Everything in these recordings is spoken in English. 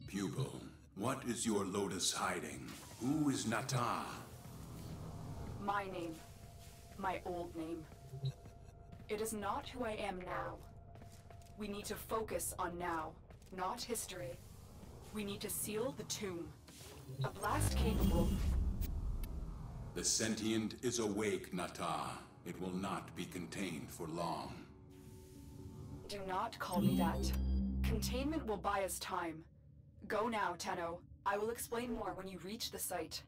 Pupil, what is your Lotus hiding? Who is Natah? My name. My old name. It is not who I am now. We need to focus on now, not history. We need to seal the tomb. A blast capable... The sentient is awake, Natah. It will not be contained for long. Do not call me that. Containment will buy us time. Go now, Tenno. I will explain more when you reach the site.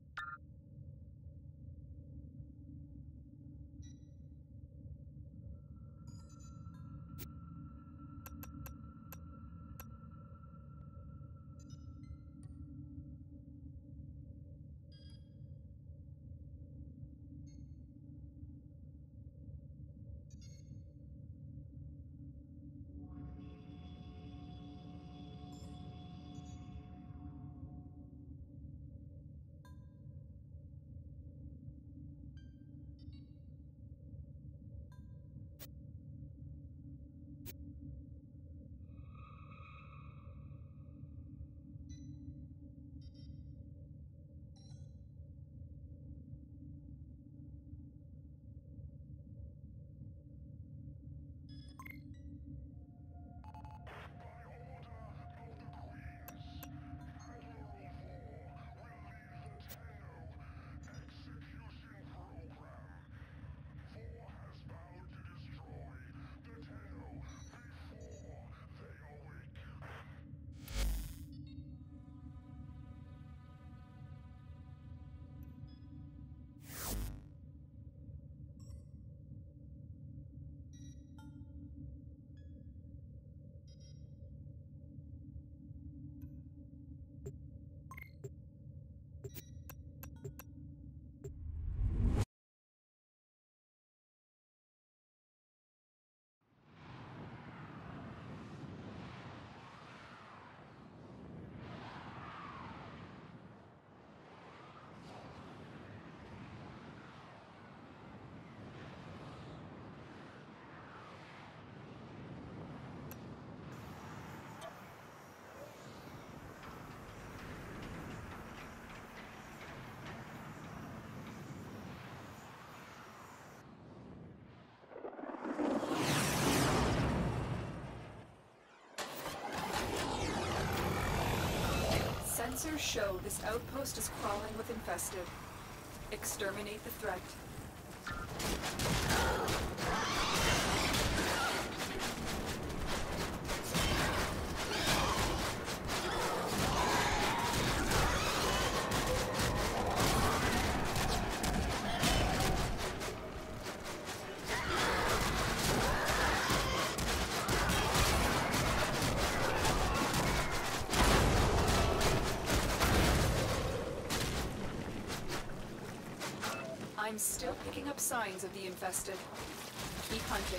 Sensors show this outpost is crawling with infested. Exterminate the threat. I'm still picking up signs of the infested. Keep hunting.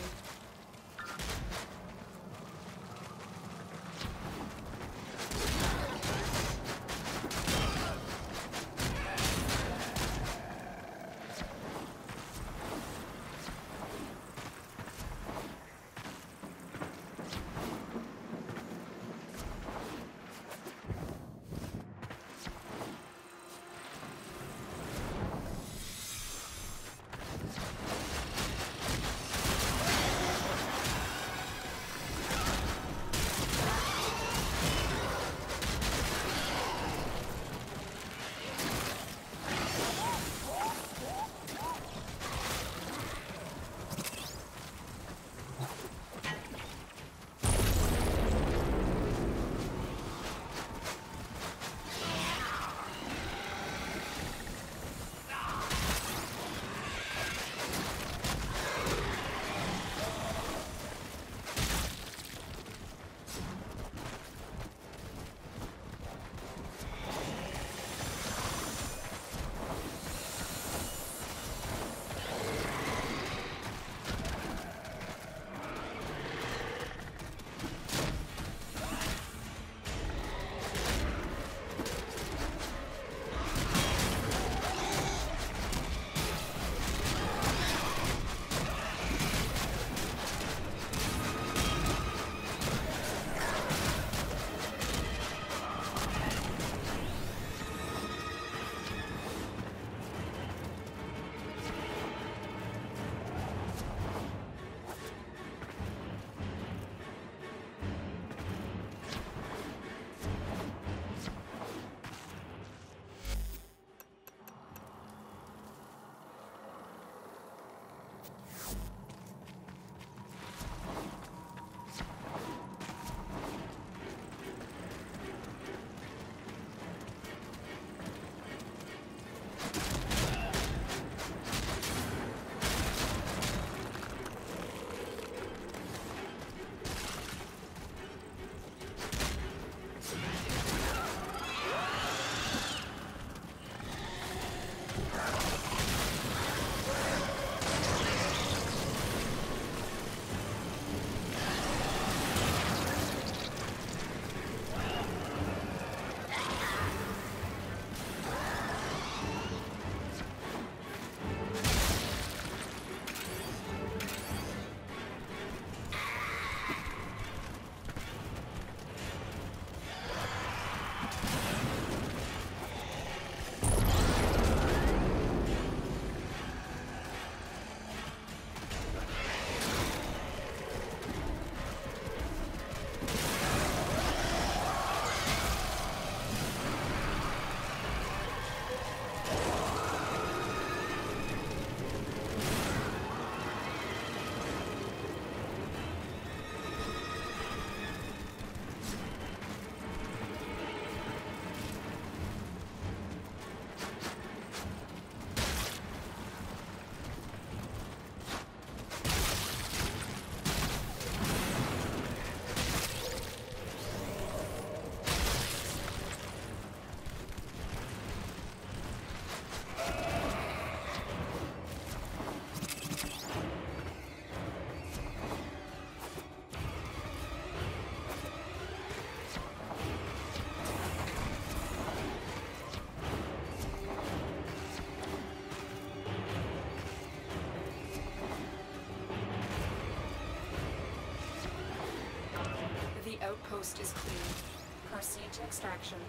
outpost is clear. Proceed to extraction.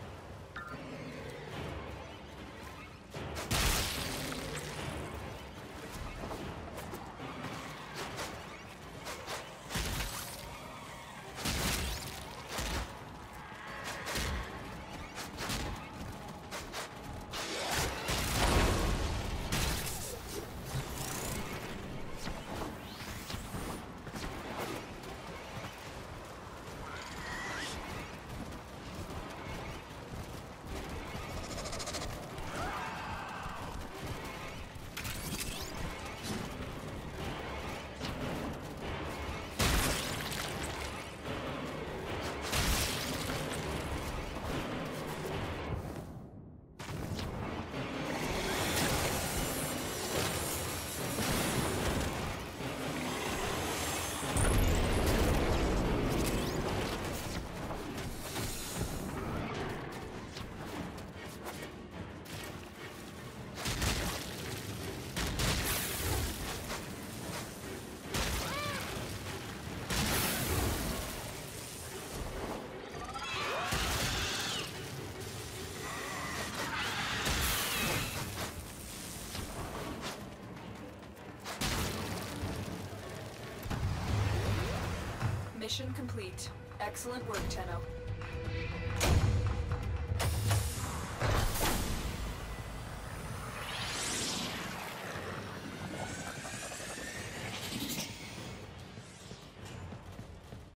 Mission complete. Excellent work, Tenno.